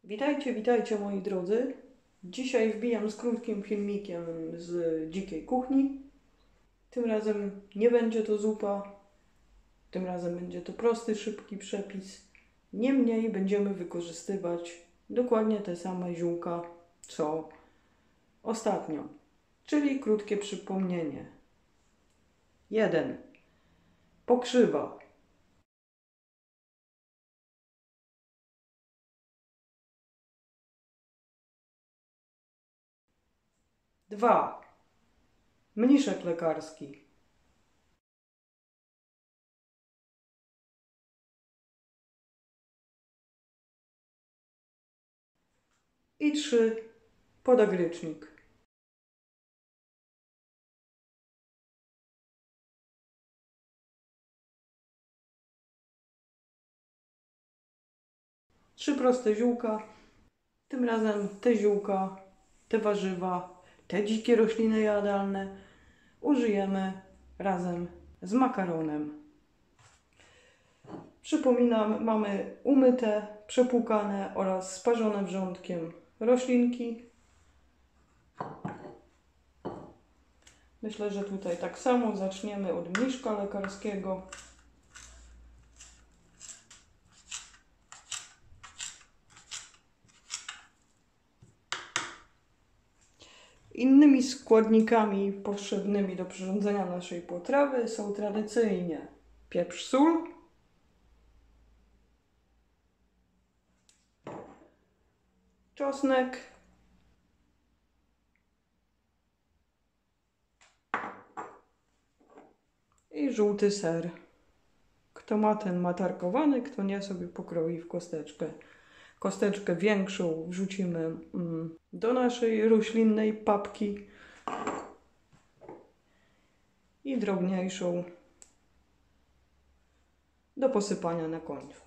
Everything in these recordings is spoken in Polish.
Witajcie, witajcie moi drodzy. Dzisiaj wbijam z krótkim filmikiem z dzikiej kuchni. Tym razem nie będzie to zupa. Tym razem będzie to prosty, szybki przepis. Niemniej będziemy wykorzystywać dokładnie te same ziółka co ostatnio. Czyli krótkie przypomnienie. 1. Pokrzywa. 2. Mniszek lekarski. 3. Podagrycznik. Trzy proste ziółka. Tym razem te ziółka, te warzywa, te dzikie rośliny jadalne użyjemy razem z makaronem. Przypominam, mamy umyte, przepłukane oraz sparzone wrzątkiem roślinki. Myślę, że tutaj tak samo zaczniemy od mniszka lekarskiego. Innymi składnikami potrzebnymi do przyrządzenia naszej potrawy są tradycyjnie pieprz, sól, czosnek, i żółty ser. Kto ma, ten ma tarkowany, kto nie, sobie pokroi w kosteczkę. Kosteczkę większą wrzucimy do naszej roślinnej papki i drobniejszą do posypania na końcu.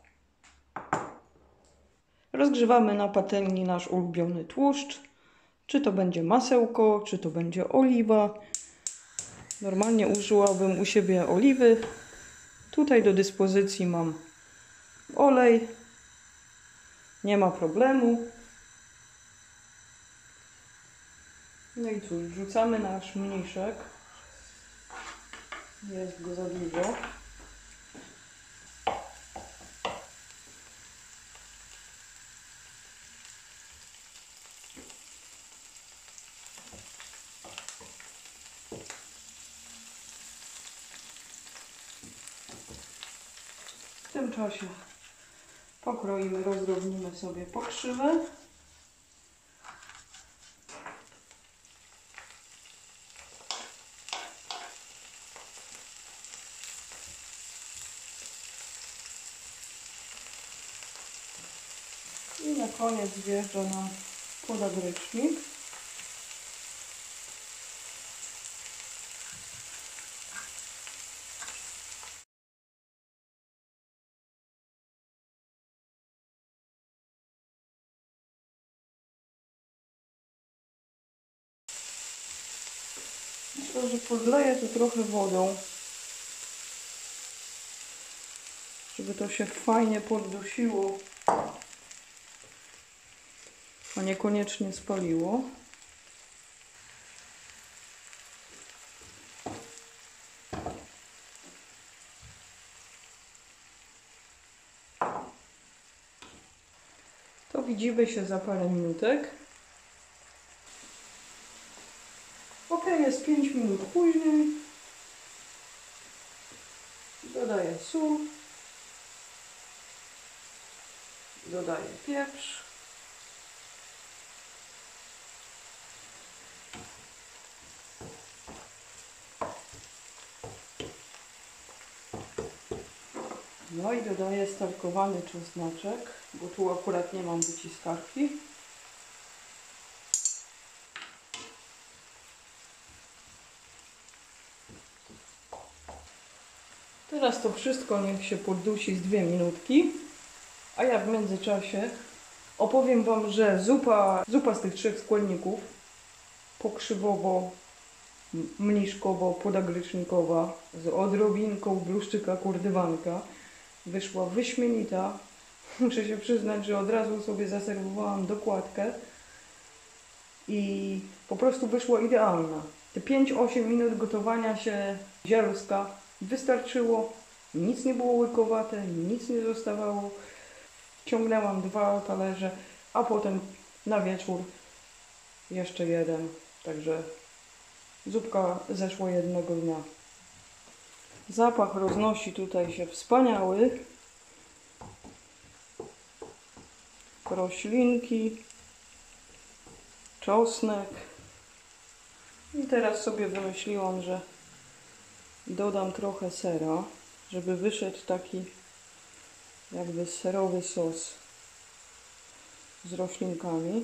Rozgrzewamy na patelni nasz ulubiony tłuszcz. Czy to będzie masełko, czy to będzie oliwa. Normalnie użyłabym u siebie oliwy. Tutaj do dyspozycji mam olej. Nie ma problemu. No i cóż, wrzucamy nasz mniszek. Jest go za dużo. W tym czasie pokroimy, rozdrobnimy sobie pokrzywę. I na koniec wjeżdża nam podagrycznik. Myślę, że podleję to trochę wodą, żeby to się fajnie poddusiło, a niekoniecznie spaliło. To widzimy się za parę minutek. Ok, jest 5 minut później. Dodaję sól. Dodaję pieprz. No i dodaję starkowany czosneczek, bo tu akurat nie mam wyciskarki. Teraz to wszystko niech się poddusi z 2 minutki, a ja w międzyczasie opowiem Wam, że zupa z tych 3 składników, pokrzywowo, mniszkowo, podagrycznikowa, z odrobinką bluszczyka kurdywanka, wyszła wyśmienita. Muszę się przyznać, że od razu sobie zaserwowałam dokładkę i po prostu wyszła idealna. Te 5-8 minut gotowania się zielska wystarczyło. Nic nie było łykowate, nic nie zostawało. Ciągnęłam 2 talerze, a potem na wieczór jeszcze jeden. Także zupka zeszła jednego dnia. Zapach roznosi tutaj się wspaniały. Roślinki, czosnek. I teraz sobie wymyśliłam, że dodam trochę sera, żeby wyszedł taki jakby serowy sos z roślinkami.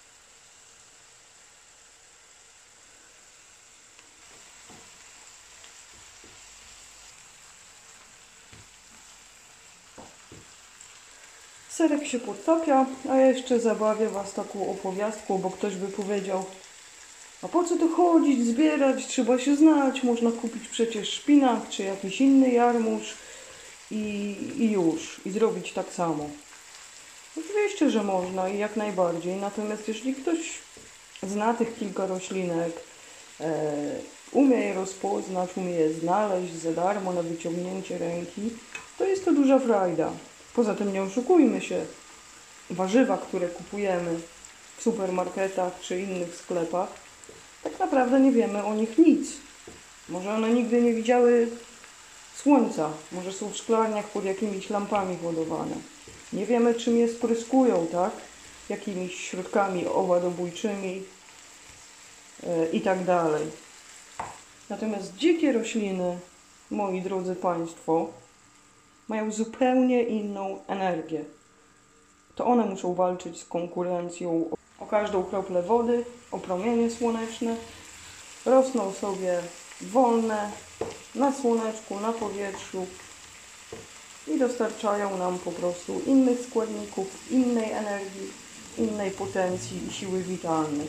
Serek się podtapia, a ja jeszcze zabawię Was taką opowiastką, bo ktoś by powiedział: a po co tu chodzić, zbierać, trzeba się znać, można kupić przecież szpinak czy jakiś inny jarmuż i już, i zrobić tak samo. Oczywiście, że można i jak najbardziej, natomiast jeśli ktoś zna tych kilka roślinek, umie je rozpoznać, umie je znaleźć za darmo na wyciągnięcie ręki, to jest to duża frajda. Poza tym nie oszukujmy się, warzywa, które kupujemy w supermarketach czy innych sklepach, tak naprawdę nie wiemy o nich nic. Może one nigdy nie widziały słońca, może są w szklarniach pod jakimiś lampami hodowane. Nie wiemy, czym je spryskują, tak? Jakimiś środkami owadobójczymi i tak dalej. Natomiast dzikie rośliny, moi drodzy Państwo, mają zupełnie inną energię. To one muszą walczyć z konkurencją o każdą kroplę wody, o promienie słoneczne. Rosną sobie wolne, na słoneczku, na powietrzu i dostarczają nam po prostu innych składników, innej energii, innej potencji i siły witalnej.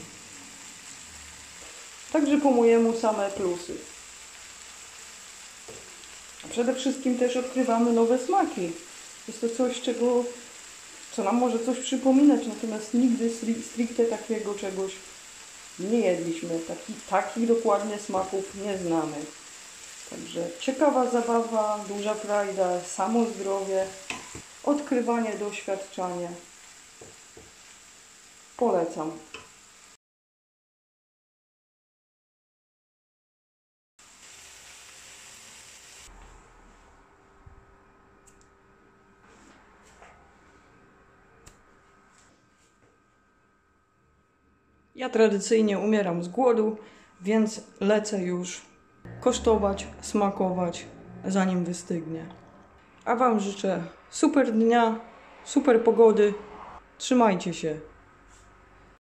Także po mojemu same plusy. A przede wszystkim też odkrywamy nowe smaki. Jest to coś, co nam może coś przypominać, natomiast nigdy stricte takiego czegoś nie jedliśmy. Takich dokładnie smaków nie znamy. Także ciekawa zabawa, duża frajda, samo zdrowie, odkrywanie, doświadczanie. Polecam. Ja tradycyjnie umieram z głodu, więc lecę już kosztować, smakować, zanim wystygnie. A Wam życzę super dnia, super pogody. Trzymajcie się.